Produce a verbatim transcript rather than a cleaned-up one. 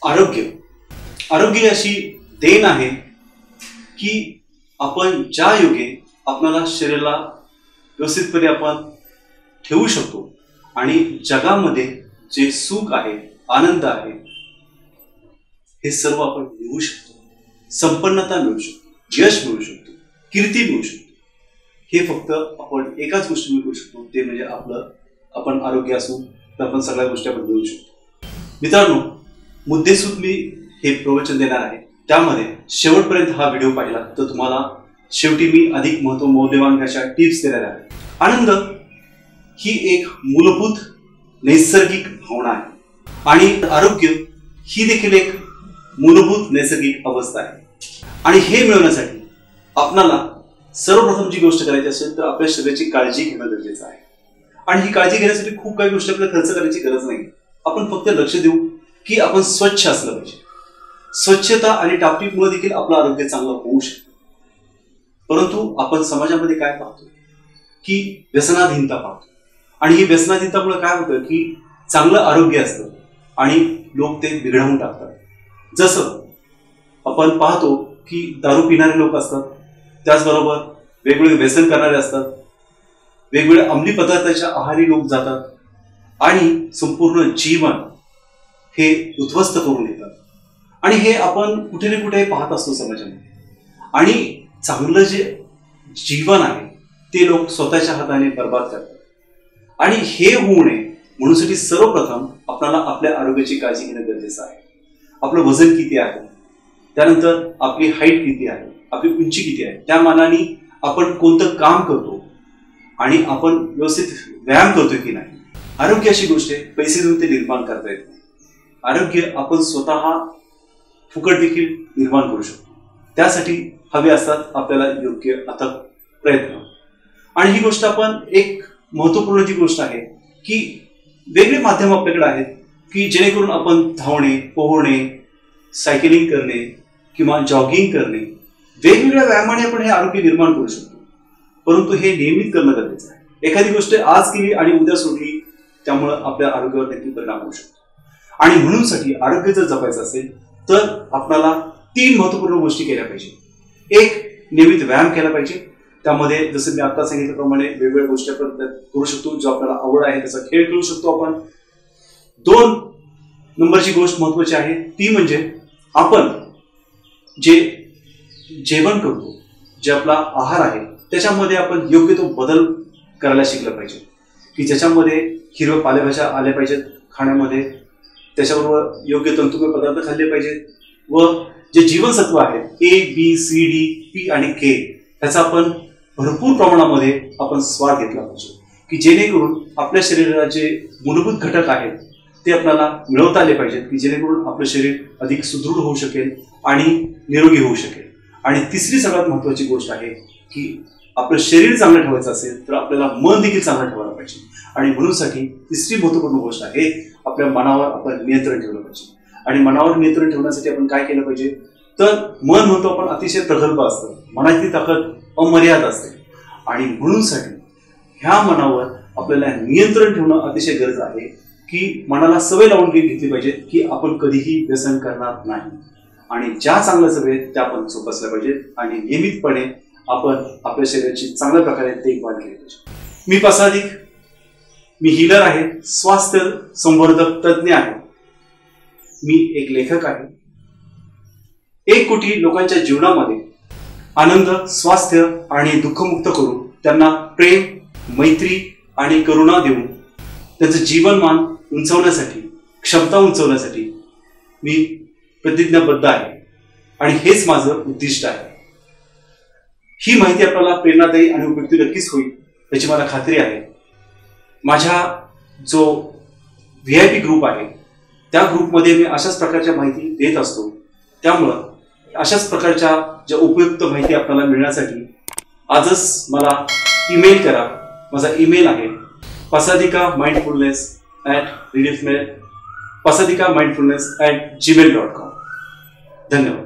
आरोग्य आरोग्य अशी देण आहे की आपण ज्या योगे आपल्याला शरीराला व्यवस्थितपणे आपण ठेवू शकतो आणि जगामध्ये जे सुख आहे, आनंद आहे, हे सर्व आपण मिळवू शकतो. संपन्नता मिळू शकतो, यश मिळू शकतो, कीर्ती मिळू शकतो. हे फक्त आपण एकाच गोष्टी मिळवू शकतो, ते म्हणजे आपलं आपण आरोग्य असू तर आपण सगळ्या गोष्टी आपण मिळवू शकतो. मित्रांनो, मुद्देसूद मी हे प्रवचन देणार आहे. त्यामध्ये शेवटपर्यंत हा व्हिडिओ पाहिला तर तुम्हाला शेवटी मी अधिक महत्व मौल्यवान अशा टिप्स देणार आहे. आनंद ही एक मूलभूत नैसर्गिक भावना आहे आणि आरोग्य ही देखील एक मूलभूत नैसर्गिक अवस्था आहे. आणि हे मिळवण्यासाठी आपल्याला सर्वप्रथम जी गोष्ट करायची असेल तर आपल्या शरीराची काळजी घेणं गरजेचं आहे. आणि ही काळजी घेण्यासाठी खूप काही गोष्टी आपल्याला खर्च करायची गरज नाही. आपण फक्त लक्ष देऊ की आपण स्वच्छ असलं पाहिजे. स्वच्छता आणि टापटीपमुळे देखील आपलं आरोग्य चांगलं होऊ शकतं. परंतु आपण समाजामध्ये काय पाहतो की व्यसनाधीनता पाहतो. आणि ही व्यसनाधीनतामुळे काय होतं की चांगलं आरोग्य असतं आणि लोक ते बिघडवून टाकतात. जसं आपण पाहतो की दारू पिणारे लोक असतात, त्याचबरोबर वेगवेगळे व्यसन करणारे असतात, वेगवेगळ्या अंमली पदार्थाच्या आहारी लोक जातात आणि संपूर्ण जीवन हे उद्ध्वस्त करून येतात. आणि हे आपण कुठे ना कुठे पाहत असतो समाजामध्ये. आणि चांगलं जे जीवन आहे ते लोक स्वतःच्या हाताने बर्बाद करतात. आणि हे होऊ नये म्हणूनसाठी सर्वप्रथम आपल्याला आपल्या आरोग्याची काळजी घेणं गरजेचं आहे. आपलं वजन किती आहे, त्यानंतर आपली हाईट किती आहे, आपली उंची किती आहे, त्या मानाने आपण कोणतं काम करतो आणि आपण व्यवस्थित व्यायाम करतोय की नाही. आरोग्य अशी गोष्ट आहे पैसे देऊन ते निर्माण करता येत नाही. आरोग्य आपण स्वतः फुकट देखील निर्माण करू शकतो. त्यासाठी हवे असतात आपल्याला योग्य अथक प्रयत्न. आणि ही गोष्ट आपण एक महत्वपूर्ण जी गोष्ट आहे की वेगळे माध्यम आपल्याकडे आहेत की जेणेकरून आपण धावणे, पोहणे, सायकलिंग करणे किंवा जॉगिंग करणे, वेगवेगळ्या व्यायामाने आपण हे आरोग्य निर्माण करू शकतो. परंतु हे नियमित करणं गरजेचं आहे. एखादी गोष्ट आज केली आणि उद्या सोडली त्यामुळे आपल्या आरोग्यावर देखील परिणाम होऊ शकतो. आणि म्हणूनसाठी आरोग्य जर जपायचं असेल तर आपल्याला तीन महत्वपूर्ण गोष्टी केल्या पाहिजे. एक, नियमित व्यायाम केला पाहिजे. त्यामध्ये जसं मी आता सांगितल्याप्रमाणे वेगवेगळ्या गोष्टी आपण करू शकतो. जो आपल्याला आवड आहे त्याचा खेळ खेळू शकतो आपण. दोन नंबरची गोष्ट महत्वाची आहे ती म्हणजे आपण जे जेवण करतो, जे आपला आहार आहे त्याच्यामध्ये आपण योग्य तो बदल करायला शिकलं पाहिजे. की ज्याच्यामध्ये हिरव्या पालेभाज्या आल्या पाहिजेत खाण्यामध्ये, त्याच्याबरोबर योग्य तंतुमय पदार्थ खाल्ले पाहिजेत व जे जीवनसत्व आहेत A B C D P आणि के याचा आपण भरपूर प्रमाणामध्ये आपण स्वाद घेतला पाहिजे की जेणेकरून आपल्या शरीराला जे मूलभूत घटक आहेत ते आपल्याला मिळवता आले पाहिजेत की जेणेकरून आपलं शरीर अधिक सुदृढ होऊ शकेल आणि निरोगी होऊ शकेल. आणि तिसरी सगळ्यात महत्वाची गोष्ट आहे की आपलं शरीर चांगलं ठेवायचं असेल तर आपल्याला मन देखील चांगलं ठेवायला पाहिजे. आणि म्हणूनसाठी तिसरी महत्वपूर्ण गोष्ट आहे आपल्या मनावर आपण नियंत्रण ठेवलं पाहिजे. आणि मनावर नियंत्रण ठेवण्यासाठी आपण काय केलं पाहिजे तर मन म्हणतो आपण अतिशय प्रगल्भ असतं, मनाची ताकद अमर्याद असते. आणि म्हणूनसाठी ह्या मनावर आपल्याला नियंत्रण ठेवणं अतिशय गरज आहे की मनाला सवय लावून घेतली पाहिजे की आपण कधीही व्यसन करणार नाही. आणि ज्या चांगल्या सवयी त्या आपण जोपासल्या पाहिजेत आणि नियमितपणे आपण आपल्या शरीराची चांगल्या प्रकारे देखभाल केली पाहिजे. मी प्रसादिक, मी हिलर आहे, स्वास्थ्य संवर्धक तज्ज्ञ आहे, मी एक लेखक आहे. एक कोटी लोकांच्या जीवनामध्ये आनंद, स्वास्थ्य आणि दुःखमुक्त करून त्यांना प्रेम, मैत्री आणि करुणा देऊन त्यांचं जीवनमान उंचावण्यासाठी, क्षमता उंचावण्यासाठी मी प्रतिज्ञाबद्ध आहे. आणि हेच माझं उद्दिष्ट आहे. ही माहिती आपल्याला प्रेरणादायी आणि उपयुक्त नक्कीच होईल याची मला खात्री आहे. माझ्या जो व्ही आय पी ग्रुप आहे त्या ग्रुपमध्ये मी अशाच प्रकारच्या माहिती देत असतो. त्यामुळं अशाच प्रकारच्या ज्या उपयुक्त माहिती आपल्याला मिळण्यासाठी आजच मला ईमेल करा. माझा ईमेल आहे Pasadika mindfulness at Rediffmail Pasadika mindfulness at Gmail dot com. धन्यवाद.